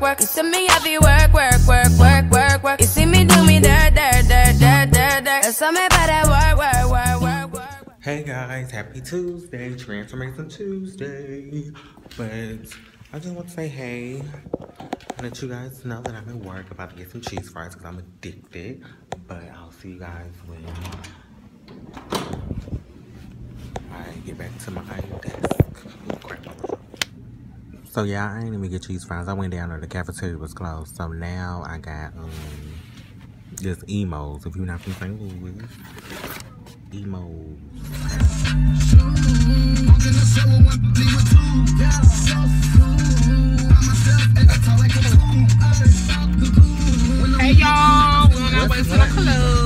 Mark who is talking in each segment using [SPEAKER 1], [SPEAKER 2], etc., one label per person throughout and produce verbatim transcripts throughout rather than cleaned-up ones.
[SPEAKER 1] work. You see me heavy work, work, work, work, work, work. You see me do me dirt, dirt, dirt, dirt, dirt, dirt. There's something about that work, work, work, work, work.
[SPEAKER 2] Hey guys, happy Tuesday, Transformation Tuesday. But I just want to say hey and let you guys know that I'm at work about to get some cheese fries because I'm addicted. But I'll see you guys when I get back to my desk. Ooh, crap. So yeah, I ain't even get cheese fries. I went down there, the cafeteria was closed. So now I got um just emos. If you're not from Saint Louis, emos.
[SPEAKER 3] Hey y'all, we're on our way to the club.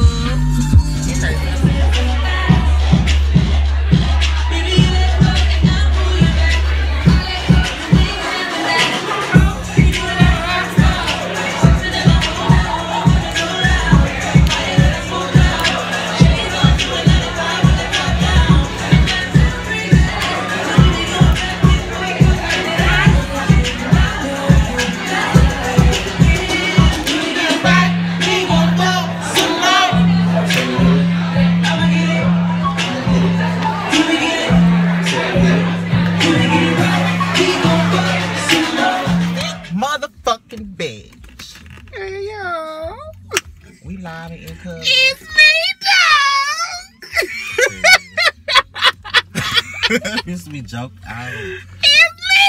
[SPEAKER 2] Motherfucking bitch.
[SPEAKER 3] Hey y'all.
[SPEAKER 2] We live in income.
[SPEAKER 3] It's me, dog.
[SPEAKER 2] Used to be joked out.
[SPEAKER 3] It's me,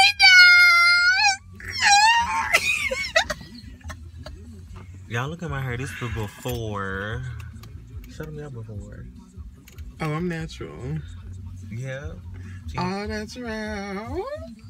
[SPEAKER 3] dog.
[SPEAKER 2] Y'all look at my hair. This was before. Shut me up before.
[SPEAKER 3] Oh, I'm natural.
[SPEAKER 2] Yeah. She
[SPEAKER 3] Oh, natural.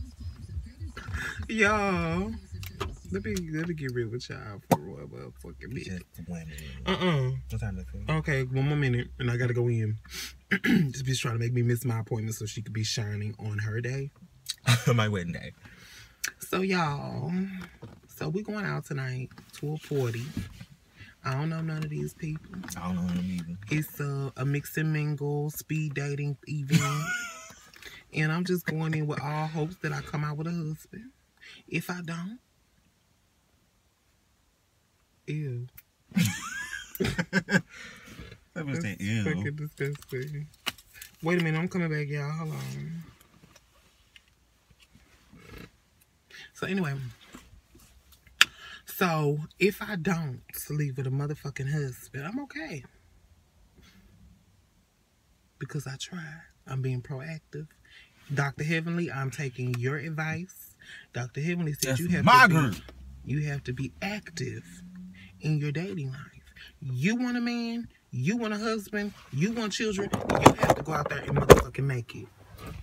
[SPEAKER 3] Y'all. Let me, let me get real with y'all for one motherfucking minute.
[SPEAKER 2] just one minute.
[SPEAKER 3] Uh-uh.
[SPEAKER 2] What time is it?
[SPEAKER 3] Okay, one more minute, and I gotta go in. This bitch trying to make me miss my appointment so she could be shining on her day.
[SPEAKER 2] My wedding day.
[SPEAKER 3] So, y'all, so we going out tonight, twelve forty. I don't know none of these people.
[SPEAKER 2] I don't know them either.
[SPEAKER 3] It's a, a mix and mingle speed dating event. And I'm just going in with all hopes that I come out with a husband. If I don't, ew.
[SPEAKER 2] That was
[SPEAKER 3] That's
[SPEAKER 2] that ew.
[SPEAKER 3] fucking disgusting. Wait a minute, I'm coming back, y'all. Hold on. So anyway, so if I don't sleep with a motherfucking husband, I'm okay. Because I tried. I'm being proactive. Doctor Heavenly, I'm taking your advice. Doctor Heavenly said
[SPEAKER 2] That's
[SPEAKER 3] you have
[SPEAKER 2] my
[SPEAKER 3] to be,
[SPEAKER 2] group.
[SPEAKER 3] you have to be active in your dating life. You want a man, you want a husband, you want children, you have to go out there and motherfucking make it.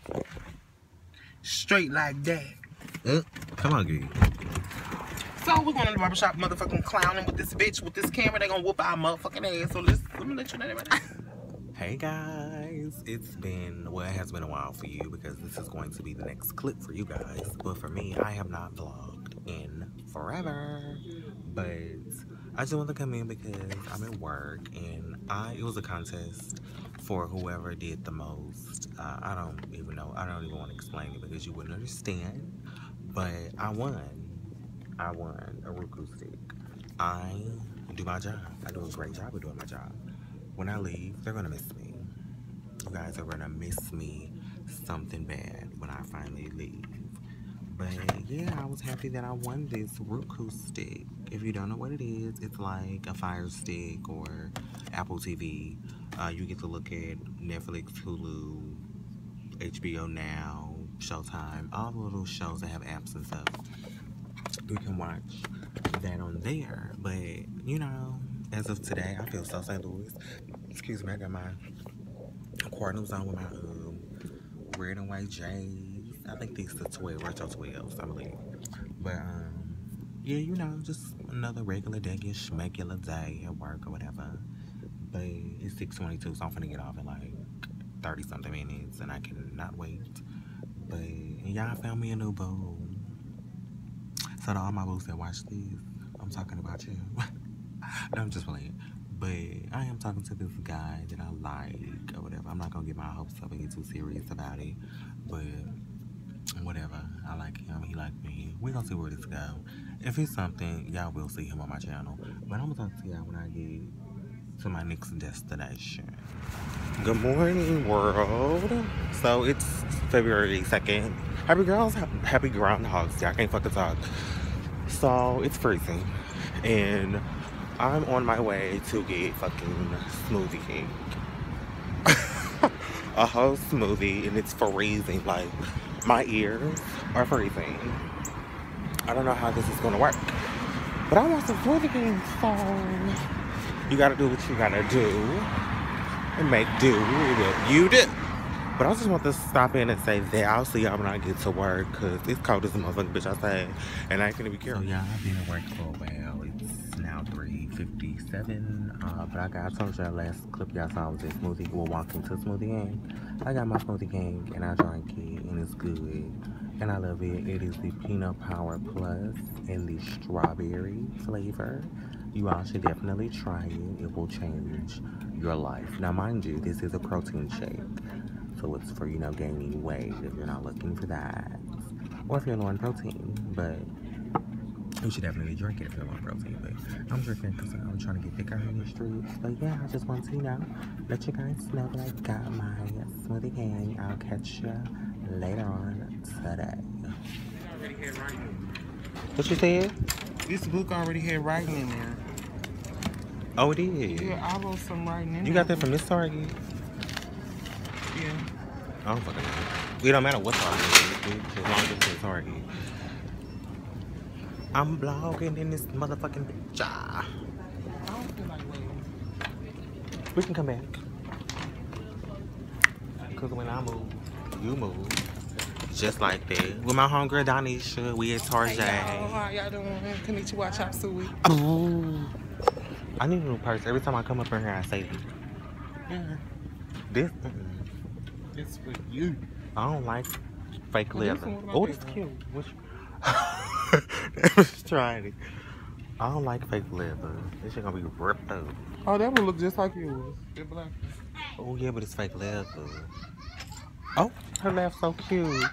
[SPEAKER 3] Straight like that.
[SPEAKER 2] Uh, come on, girl.
[SPEAKER 3] So we're going to the barbershop motherfucking clowning with this bitch with this camera. They gonna whoop our motherfucking ass. So let's, let me let you know that right now.
[SPEAKER 2] Hey guys, it's been, well, it has been a while for you because this is going to be the next clip for you guys. But for me, I have not vlogged in forever. But I just want to come in because I'm at work and I, it was a contest for whoever did the most. Uh, I don't even know, I don't even want to explain it because you wouldn't understand. But I won. I won a Roku stick. I do my job. I do a great job of doing my job. When I leave, they're gonna miss me. You guys are gonna miss me something bad when I finally leave. But yeah, I was happy that I won this Roku stick. If you don't know what it is, it's like a Fire Stick or Apple T V. Uh, you get to look at Netflix, Hulu, H B O Now, Showtime, all the little shows that have apps and stuff. You can watch that on there. But, you know, as of today, I feel so Saint Louis. Excuse me, I got my Cardinals on with my um, red and white J's. I think these are twelve, retro twelves, I believe. But, um, yeah, you know, just another regular day-ish, schmegular day at work or whatever. But it's six twenty-two, so I'm finna get off in like thirty-something minutes, and I cannot wait. But y'all found me a new boo. So to all my boos that watch this, I'm talking about you. No, I'm just playing. But I am talking to this guy that I like or whatever. I'm not gonna get my hopes up and get too serious about it. But whatever. I like him. He like me. We gonna see where this go. If it's something, y'all will see him on my channel. But I'm gonna talk to y'all when I get to my next destination. Good morning, world. So it's February second. Happy girls, happy groundhogs. Y'all can't fucking talk. So it's freezing, and I'm on my way to get fucking Smoothie King. A whole smoothie, and it's freezing. Like, my ears are freezing. I don't know how this is gonna work, but I want some Smoothie King, so you gotta do what you gotta do and make do what you do. But I just want to stop in and say that I'll see y'all when I get to work, because it's cold as a motherfucking bitch outside, and I ain't gonna be careful. So yeah, I've been at work for a while. It's now three fifty-seven, uh, but I got, I told y'all last clip y'all saw was this smoothie. We're walking to Smoothie King. I got my Smoothie King, and I drank it, and it's good, and I love it. It is the Peanut Power Plus and the strawberry flavor. You all should definitely try it. It will change your life. Now, mind you, this is a protein shake. So it's for, you know, gaining weight if you're not looking for that. Or if you're low on protein. But you should definitely drink it if you're low on protein. But I'm drinking because I'm trying to get thicker in the streets. But yeah, I just want to, you know, let you guys know that I got my Smoothie King. I'll catch you later on today.
[SPEAKER 3] Already had writing.
[SPEAKER 2] What you said?
[SPEAKER 3] This book already had writing in there.
[SPEAKER 2] Oh, it is?
[SPEAKER 3] Yeah, I wrote some writing in
[SPEAKER 2] You
[SPEAKER 3] there.
[SPEAKER 2] got that from Miss Target?
[SPEAKER 3] Yeah.
[SPEAKER 2] I don't fucking know. It don't matter what Target it is, bitch, as long as it's Target. I'm blogging in this motherfucking bitch.
[SPEAKER 3] I don't feel like waiting.
[SPEAKER 2] We can come back. Because when I move, you move. Just like that. With my homegirl Donisha, we at Target.
[SPEAKER 3] Hey, y'all, how y'all doing? Konnichiwa, chop suey.
[SPEAKER 2] Oh, I need a new purse. Every time I come up in here, I say this.
[SPEAKER 3] Yeah.
[SPEAKER 2] This, mm-mm.
[SPEAKER 3] It's for you.
[SPEAKER 2] I don't like fake
[SPEAKER 3] Well,
[SPEAKER 2] leather.
[SPEAKER 3] this one
[SPEAKER 2] Oh,
[SPEAKER 3] like
[SPEAKER 2] it's
[SPEAKER 3] that,
[SPEAKER 2] cute. Which? I was trying it. I don't like fake leather. This shit gonna be ripped up.
[SPEAKER 3] Oh, that one look just like yours. The black one.
[SPEAKER 2] Oh yeah, but it's fake leather. Oh, her laugh so cute.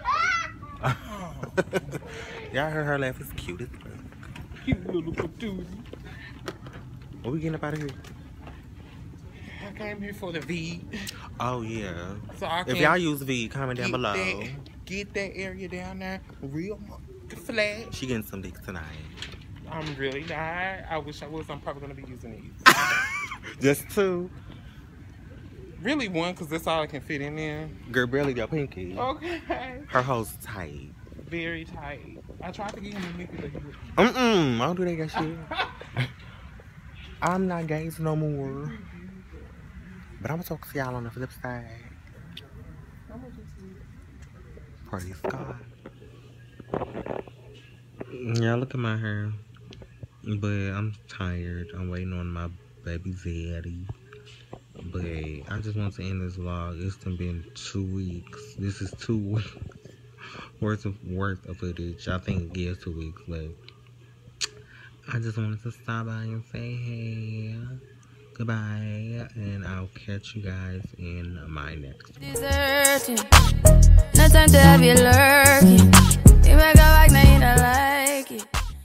[SPEAKER 2] Y'all heard her laugh is cute as fuck.
[SPEAKER 3] Cute little patootie.
[SPEAKER 2] What we getting up out of here?
[SPEAKER 3] I came here for the V.
[SPEAKER 2] Oh yeah.
[SPEAKER 3] So I
[SPEAKER 2] If y'all use V, comment down below.
[SPEAKER 3] That, get that area down there real flat.
[SPEAKER 2] She getting some dicks tonight.
[SPEAKER 3] I'm really not. I wish I was. I'm probably gonna be using these.
[SPEAKER 2] Just two.
[SPEAKER 3] Really one, because that's all I can fit in there.
[SPEAKER 2] Girl, barely got pinky.
[SPEAKER 3] Okay.
[SPEAKER 2] Her hoe's tight.
[SPEAKER 3] Very tight. I tried to get him to manipulate it.
[SPEAKER 2] Mm-mm. I don't do that gay shit. I'm not gays no more. But I'm gonna talk to y'all on the flip side. Praise God. Yeah, look at my hair. But I'm tired. I'm waiting on my baby daddy. But I just want to end this vlog. It's been two weeks. This is two weeks worth of worth of footage. I think it is two weeks, but I just wanted to stop by and say hey, goodbye, and I'll catch you guys in my next one.
[SPEAKER 1] Deserting. No time to have you lurking. You make a like, now you don't like.